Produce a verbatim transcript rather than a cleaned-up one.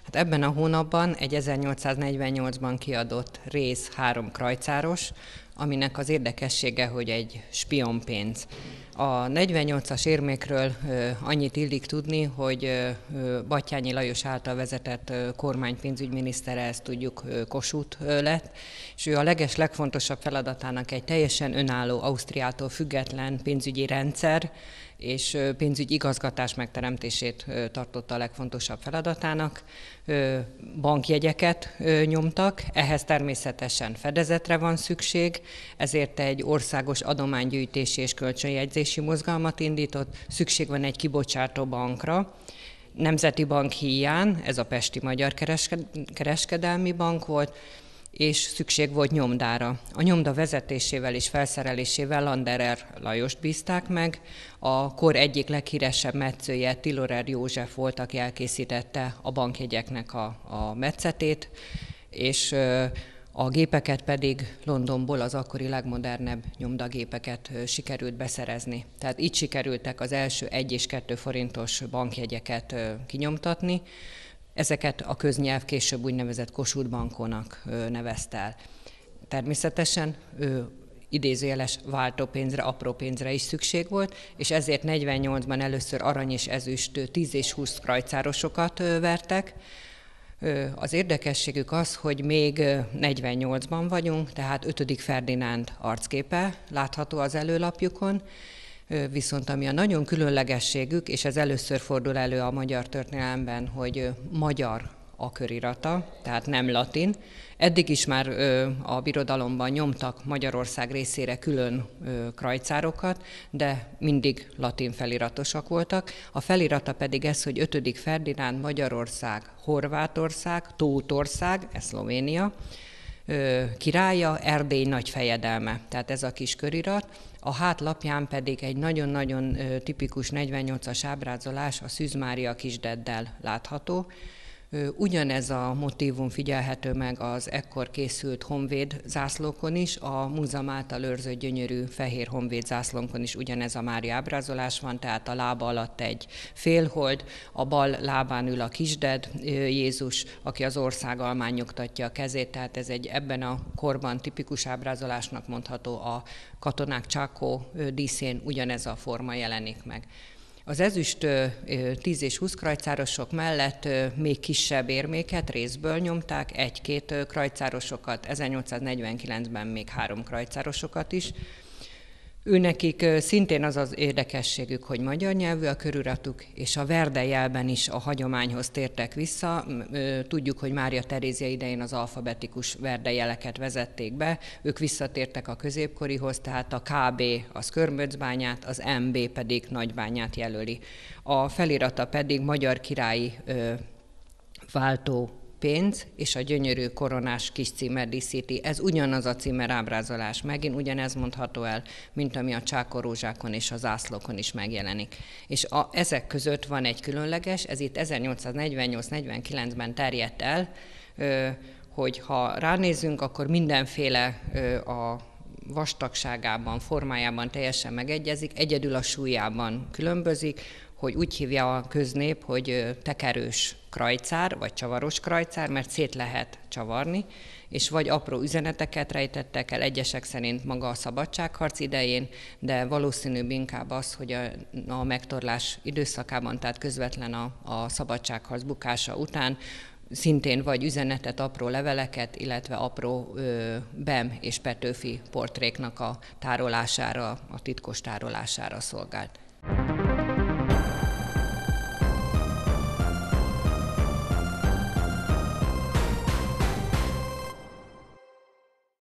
Hát ebben a hónapban egy ezernyolcszáznegyvennyolcban kiadott rész három krajcáros, aminek az érdekessége, hogy egy spionpénz. A negyvennyolcas érmékről ö, annyit illik tudni, hogy ö, Batthyány Lajos által vezetett ö, kormány pénzügyminisztere, ezt tudjuk, ö, Kossuth ö, lett, és ő a leges legfontosabb feladatának egy teljesen önálló, Ausztriától független pénzügyi rendszer és ö, pénzügyi igazgatás megteremtését ö, tartotta a legfontosabb feladatának. Ö, bankjegyeket ö, nyomtak, ehhez természetesen fedezetre van szükség, ezért egy országos adománygyűjtési és kölcsönjegyzési mozgalmat indított, szükség van egy kibocsátó bankra. Nemzeti Bank híján, ez a Pesti Magyar Kereskedelmi Bank volt, és szükség volt nyomdára. A nyomda vezetésével és felszerelésével Landerer Lajost bízták meg, a kor egyik leghíresebb metszője Tilorer József volt, aki elkészítette a bankjegyeknek a, a metszetét, és a gépeket pedig Londonból, az akkori legmodernebb nyomdagépeket sikerült beszerezni. Tehát így sikerültek az első egy és kettő forintos bankjegyeket kinyomtatni. Ezeket a köznyelv később úgynevezett Kossuth bankónak nevezte el. Természetesen idézőjeles váltópénzre, apró pénzre is szükség volt, és ezért negyvennyolcban először arany és ezüst tíz és húsz krajcárosokat vertek. Az érdekességük az, hogy még negyvennyolcban vagyunk, tehát ötödik Ferdinánd arcképe látható az előlapjukon, viszont ami a nagyon különlegességük, és ez először fordul elő a magyar történelemben, hogy magyar a körirata, tehát nem latin. Eddig is már a birodalomban nyomtak Magyarország részére külön krajcárokat, de mindig latin feliratosak voltak. A felirata pedig ez, hogy ötödik Ferdinánd Magyarország, Horvátország, Tótország, ez Szlovénia, királya, Erdély nagy fejedelme, tehát ez a kis körirat. A hátlapján pedig egy nagyon-nagyon tipikus negyvennyolcas ábrázolás a Szűz Mária kisdeddel látható. Ugyanez a motívum figyelhető meg az ekkor készült honvéd zászlókon is, a múzeum által őrzött gyönyörű fehér honvéd zászlónkon is ugyanez a Mária ábrázolás van, tehát a lába alatt egy félhold, a bal lábán ül a kisded, Jézus, aki az országalmán nyugtatja a kezét, tehát ez egy ebben a korban tipikus ábrázolásnak mondható, a katonák csákó díszén ugyanez a forma jelenik meg. Az ezüst tíz és húsz krajcárosok mellett még kisebb érméket részből nyomták, egy-két krajcárosokat, ezernyolcszáznegyvenkilencben még három krajcárosokat is. Őnekik szintén az az érdekességük, hogy magyar nyelvű a köriratuk, és a Verde jelben is a hagyományhoz tértek vissza. Tudjuk, hogy Mária Terézia idején az alfabetikus Verde jeleket vezették be, ők visszatértek a középkorihoz, tehát a ká bé az Körmöcbányát, az em bé pedig Nagybányát jelöli. A felirata pedig Magyar Királyi ö, Váltó pénz és a gyönyörű koronás kis címer díszíti. Ez ugyanaz a címer ábrázolás, megint ugyanez mondható el, mint ami a csákorózsákon és a zászlókon is megjelenik. És a, ezek között van egy különleges, ez itt ezernyolcszáznegyvennyolc-negyvenkilencben terjedt el, hogy ha ránézünk, akkor mindenféle a vastagságában, formájában teljesen megegyezik, egyedül a súlyában különbözik, hogy úgy hívja a köznép, hogy tekerős krajcár, vagy csavaros krajcár, mert szét lehet csavarni, és vagy apró üzeneteket rejtettek el, egyesek szerint maga a szabadságharc idején, de valószínűbb inkább az, hogy a, a megtorlás időszakában, tehát közvetlen a, a szabadságharc bukása után, szintén vagy üzenetet, apró leveleket, illetve apró ö, Bem és Petőfi portréknak a tárolására, a titkos tárolására szolgált.